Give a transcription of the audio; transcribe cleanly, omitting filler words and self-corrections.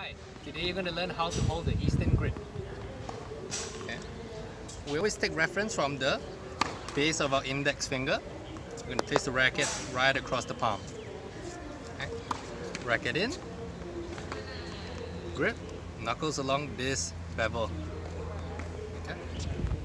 Hi, today you're going to learn how to hold the Eastern grip. Okay. We always take reference from the base of our index finger. We're going to place the racket right across the palm. Okay. Racket in, grip, knuckles along this bevel. Okay.